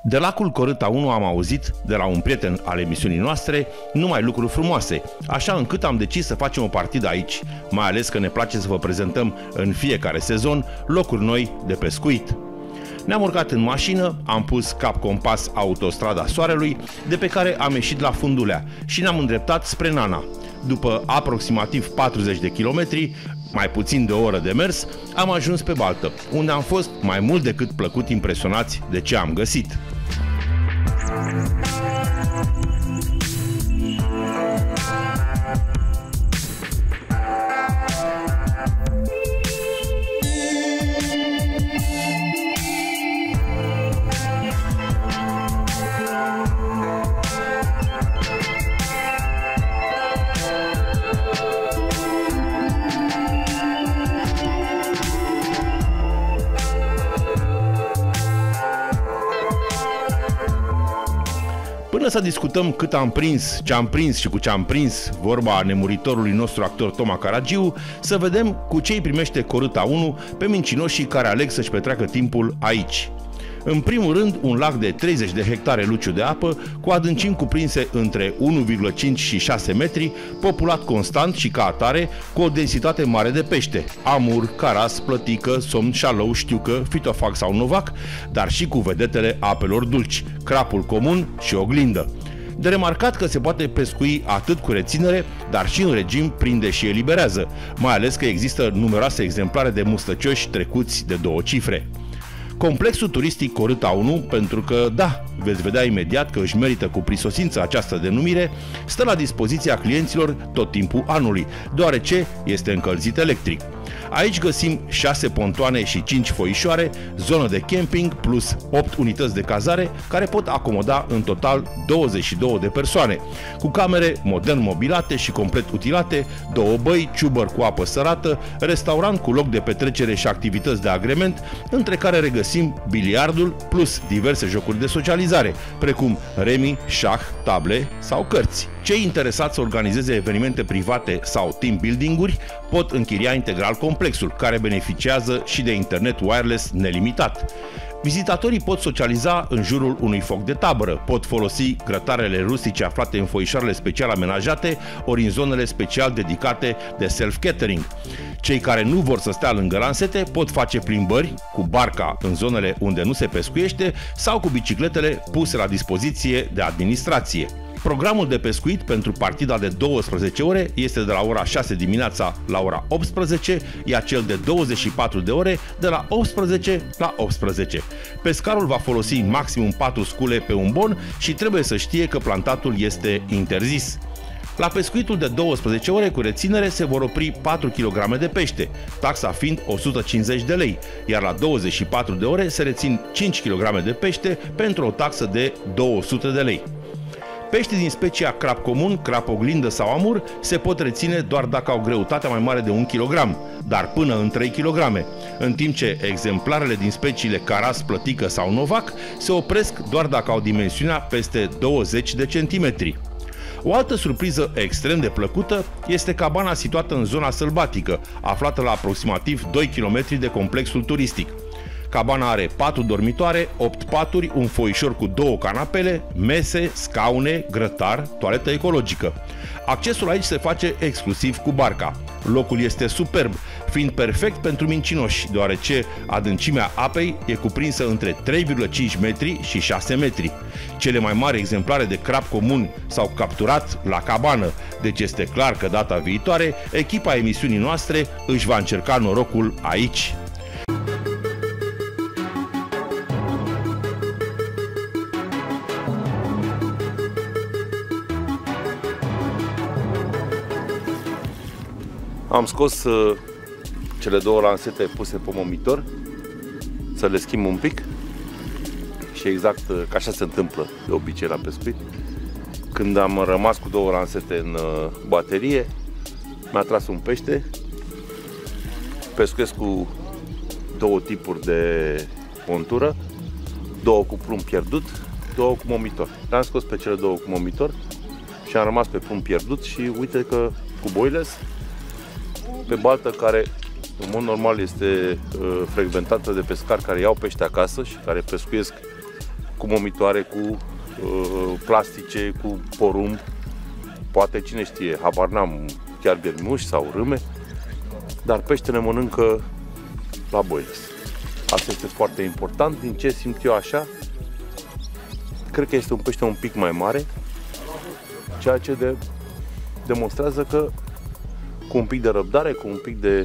De lacul Corâta 1 am auzit, de la un prieten al emisiunii noastre, numai lucruri frumoase, așa încât am decis să facem o partidă aici, mai ales că ne place să vă prezentăm în fiecare sezon locuri noi de pescuit. Ne-am urcat în mașină, am pus cap compas autostrada Soarelui, de pe care am ieșit la Fundulea și ne-am îndreptat spre Nana. După aproximativ 40 de kilometri, mai puțin de o oră de mers, am ajuns pe baltă, unde am fost mai mult decât plăcut impresionați de ce am găsit. Până să discutăm cât am prins, ce am prins și cu ce am prins, vorba nemuritorului nostru actor Toma Caragiu, să vedem cu ce îi primește Corâta 1 pe mincinoșii care aleg să-și petreacă timpul aici. În primul rând, un lac de 30 de hectare luciu de apă, cu adâncimi cuprinse între 1,5 și 6 metri, populat constant și ca atare, cu o densitate mare de pește, amur, caras, plătică, somn, șalău, știucă, fitofac sau novac, dar și cu vedetele apelor dulci, crapul comun și oglindă. De remarcat că se poate pescui atât cu reținere, dar și în regim prinde și eliberează, mai ales că există numeroase exemplare de mustăcioși trecuți de 2 cifre. Complexul turistic Corâta 1, pentru că, da, veți vedea imediat că își merită cu prisosință această denumire, stă la dispoziția clienților tot timpul anului, deoarece este încălzit electric. Aici găsim 6 pontoane și 5 foișoare, zonă de camping plus 8 unități de cazare care pot acomoda în total 22 de persoane, cu camere modern mobilate și complet utilate, 2 băi, ciubăr cu apă sărată, restaurant cu loc de petrecere și activități de agrement, între care regăsim biliardul plus diverse jocuri de socializare, precum remi, șah, table sau cărți. Cei interesați să organizeze evenimente private sau team building-uri pot închiria integral complexul, care beneficiază și de internet wireless nelimitat. Vizitatorii pot socializa în jurul unui foc de tabără, pot folosi grătarele rustice aflate în foișoarele special amenajate ori în zonele special dedicate de self-catering. Cei care nu vor să stea lângă lansete pot face plimbări cu barca în zonele unde nu se pescuiește sau cu bicicletele puse la dispoziție de administrație. Programul de pescuit pentru partida de 12 ore este de la ora 6 dimineața la ora 18, iar cel de 24 de ore de la 18 la 18. Pescarul va folosi maximum 4 scule pe un bon și trebuie să știe că plantatul este interzis. La pescuitul de 12 ore cu reținere se vor opri 4 kg de pește, taxa fiind 150 de lei, iar la 24 de ore se rețin 5 kg de pește pentru o taxă de 200 de lei. Peștii din specia crap comun, crap oglindă sau amur se pot reține doar dacă au greutatea mai mare de 1 kg, dar până în 3 kg, în timp ce exemplarele din speciile caras, plătică sau novac se opresc doar dacă au dimensiunea peste 20 de centimetri. O altă surpriză extrem de plăcută este cabana situată în zona sălbatică, aflată la aproximativ 2 km de complexul turistic. Cabana are 4 dormitoare, 8 paturi, un foișor cu 2 canapele, mese, scaune, grătar, toaletă ecologică. Accesul aici se face exclusiv cu barca. Locul este superb, fiind perfect pentru mincinoși, deoarece adâncimea apei e cuprinsă între 3,5 metri și 6 metri. Cele mai mari exemplare de crab comun s-au capturat la cabană, deci este clar că data viitoare echipa emisiunii noastre își va încerca norocul aici. Am scos cele 2 lansete puse pe momitor, să le schimb un pic și exact ca așa se întâmplă de obicei la pescuit. Când am rămas cu 2 lansete în baterie, mi-a tras un pește, pescuiesc cu 2 tipuri de montură, 2 cu plumb pierdut, 2 cu momitor. Le-am scos pe cele 2 cu momitor și am rămas pe plumb pierdut și uite că cu boilers pe baltă care în mod normal este frecventată de pescari care iau pește acasă și care pescuiesc cu momitoare, cu plastice, cu porumb, poate cine știe, habar n-am, chiar bermuși sau râme, dar peștele mănâncă la boiles. Asta este foarte important. Din ce simt eu așa, cred că este un pește un pic mai mare, ceea ce demonstrează că cu un pic de răbdare, cu un pic de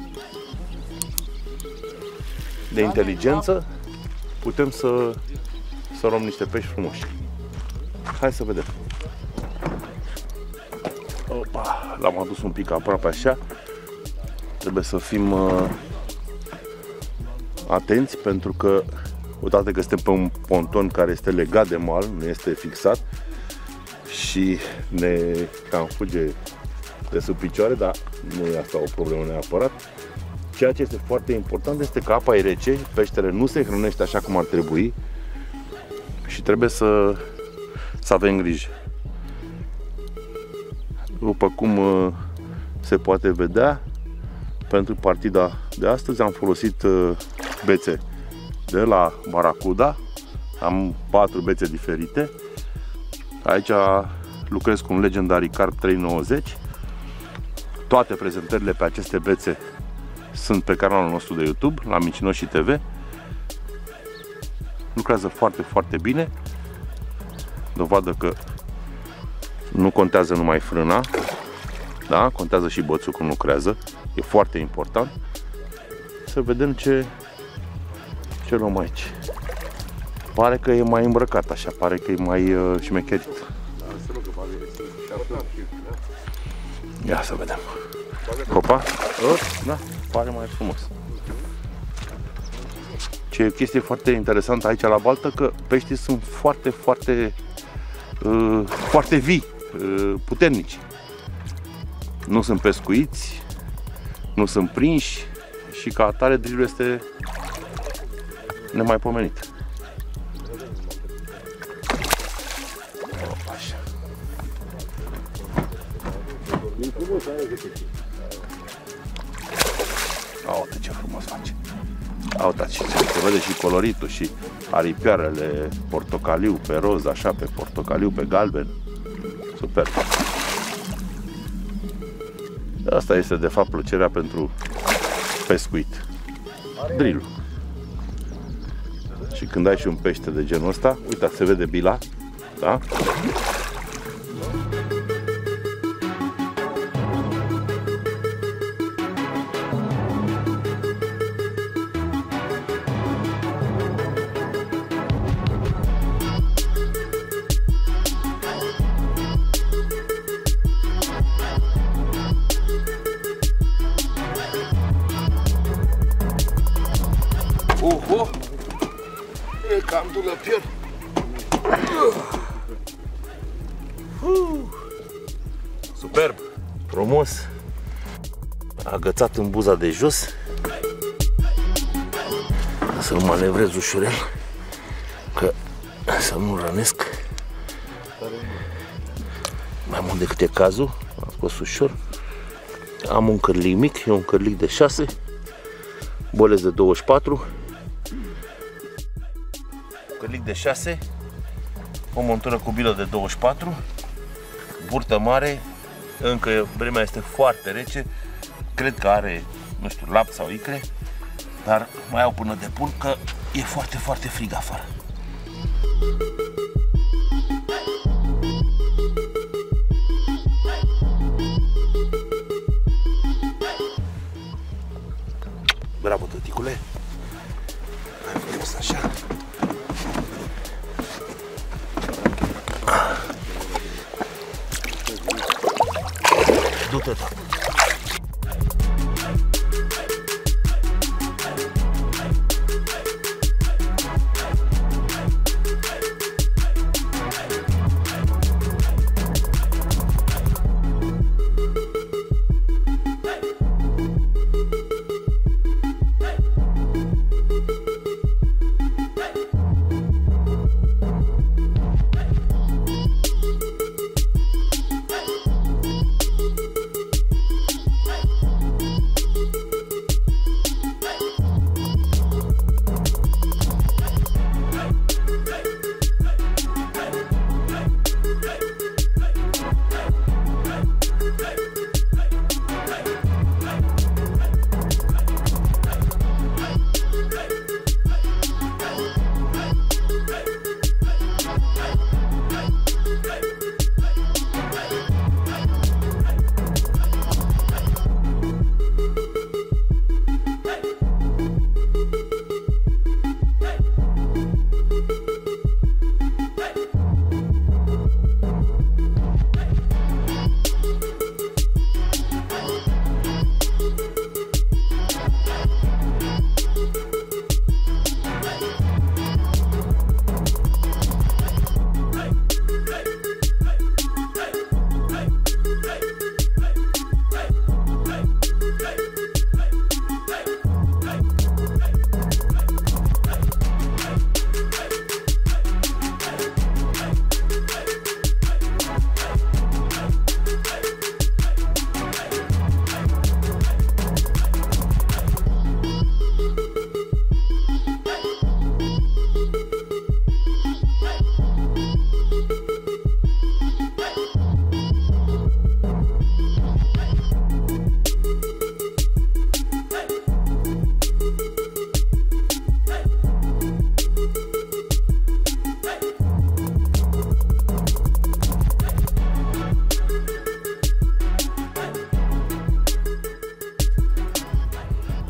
inteligență, putem să luăm niște pești frumoși. Hai să vedem. Opa, l-am adus un pic aproape așa. Trebuie să fim atenți, pentru că odată că suntem pe un ponton care este legat de mal, nu este fixat și ne cam fuge de sub picioare, dar nu e asta o problemă neapărat. Ceea ce este foarte important este că apa e rece, peștele nu se hrănește așa cum ar trebui și trebuie să avem grijă. După cum se poate vedea, pentru partida de astăzi am folosit bețe de la Baracuda. Am 4 bețe diferite. Aici lucrez cu un Legendary Carp 390. Toate prezentările pe aceste bețe sunt pe canalul nostru de YouTube, la Mincinoșii TV. Lucrează foarte, foarte bine. Dovadă că nu contează numai frâna, da? Contează și bățul când lucrează. E foarte important. Să vedem ce luăm aici. Pare că e mai îmbrăcat așa, pare că e mai șmecherit. Ia să vedem. Opa, da, pare mai frumos. Ce e o chestie foarte interesantă aici la baltă, că peștii sunt foarte, foarte, foarte vii, puternici. Nu sunt pescuiți, nu sunt prinși și ca atare drill este nemaipomenit. Așa. Uite ce frumos face. Uite ce se vede și coloritul și aripioarele portocaliu pe roz, așa, pe portocaliu pe galben. Super. Asta este de fapt plăcerea pentru pescuit. Drill-ul. Și când ai și un pește de genul ăsta, uitați, se vede bila, da? Oho! E cam dulăpior. Superb! Frumos! Agățat în buza de jos. Să-l manevrez ușurel, că să nu rănesc. Mai mult decât e cazul. Am scos ușor. Am un cârlic mic, e un cârlic de 6. Bolez de 24. Cârlic de 6, o montură cu bilă de 24, burtă mare, încă vremea este foarte rece, cred că are, nu știu, lapte sau icre, dar mai au până de pun, că e foarte, foarte frig afară. Bravo, tăticule! Hai, frumos așa! Du-te, tată!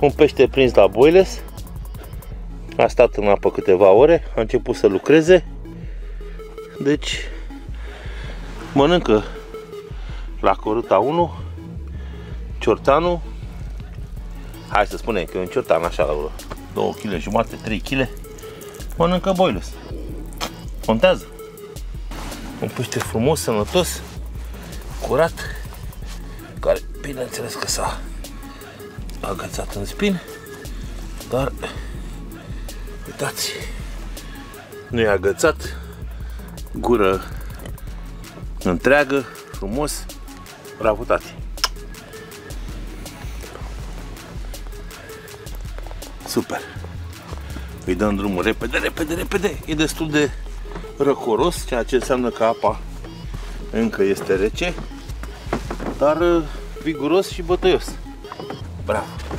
Un pește prins la boiles. A stat în apă câteva ore, a început să lucreze. Deci mănâncă la coruta 1 ciortanul. Hai să spunem că e un ciortan așa la 2 kg jumate, 3 kg. Mănâncă boiles. Contează. Un pește frumos, sănătos, curat, care bineînțeles că s-a agățat în spin, dar uitați, nu e agățat, gură întreagă, frumos. Bravo, tati! Super! Îi dăm drumul repede, repede, repede! E destul de răcoros, ceea ce înseamnă că apa încă este rece, dar viguros și bătăios. Bravo!